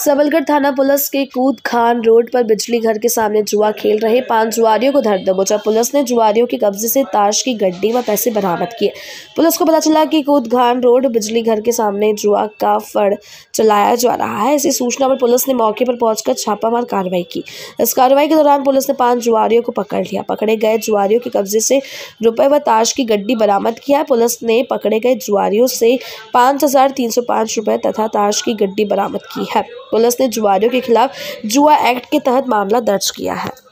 सबलगढ़ थाना पुलिस के कूद खान रोड पर बिजली घर के सामने जुआ खेल रहे 5 जुआरियों को धर दबोचा। पुलिस ने जुआरियों के कब्जे से ताश की गड्डी व पैसे बरामद किए। पुलिस को पता चला कि कूद खान रोड बिजली घर के सामने जुआ का फड़ चलाया जा रहा है। इसी सूचना पर पुलिस ने मौके पर पहुंचकर छापामार कार्रवाई की। इस कार्रवाई के दौरान पुलिस ने 5 जुआरियों को पकड़ लिया। पकड़े गए जुआरियों के कब्जे से रुपए व ताश की गड्डी बरामद किया। पुलिस ने पकड़े गए जुआरियों से 5,305 रुपए तथा ताश की गड्डी बरामद की है। पुलिस ने जुआरियों के खिलाफ जुआ एक्ट के तहत मामला दर्ज किया है।